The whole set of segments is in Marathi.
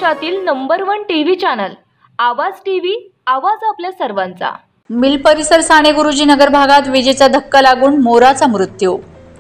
महाराष्ट्रातील number 1 TV channel Awaaz TV, आवाज आपल्या सर्वांचा। मिल परिसर साने गुरुजी नगर भागात विजेचा धक्का लागून मोराचा मृत्यू।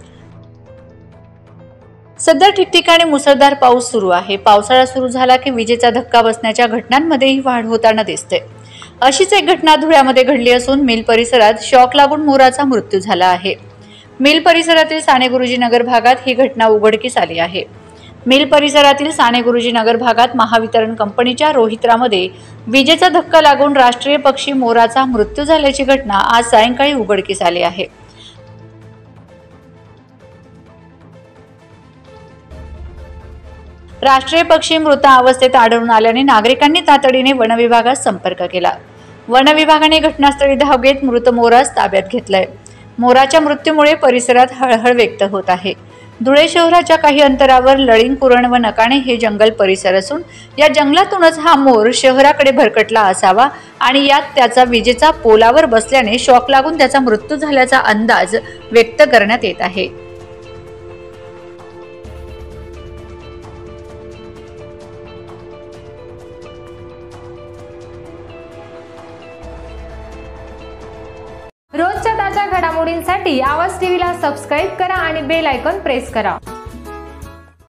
सध्या ठिकठिकाणी मुसळधार पाऊस सुरू आहे। पावसाळा सुरू झाला की विजेचा धक्का बसण्याच्या घटनांमध्येही वाढ होताना दिसते। अशीच एक घटना धुळ्यामध्ये घडली असून मिल परिसरात शॉक लागून मोराचा मृत्यू झाला आहे। मिल परिसरातील साने गुरुजी नगर भागात ही घटना उघडकीस आली आहे। मिल परिसरातील साने गुरुजी नगर भागात महावितरण कंपनीच्या रोहित्रामध्ये विजेचा धक्का लागून राष्ट्रीय पक्षी मोराचा मृत्यू झाल्याची घटना आज सायंकाळी उघडकीस आली आहे। राष्ट्रीय पक्षी मृत अवस्थेत आढळून आल्याने नागरिकांनी तातडीने वन विभागात संपर्क केला। वन विभागाने घटनास्थळी धाव घेत मृत मोरास ताब्यात घेतलाय। मोराच्या मृत्यूमुळे परिसरात हळहळ व्यक्त होत आहे। धुळे शहराच्या काही अंतरावर लळिंग, कुरण व नकाणे हे जंगल परिसर असून या जंगलातूनच हा मोर शहराकडे भरकटला असावा आणि यात त्याचा विजेचा पोलावर बसल्याने शॉक लागून त्याचा मृत्यू झाल्याचा अंदाज व्यक्त करण्यात येत आहे। रोजच्या ताज्या घडामोडींसाठी आवाज टीव्हीला सबस्क्राइब करा आणि बेल आयकॉन प्रेस करा।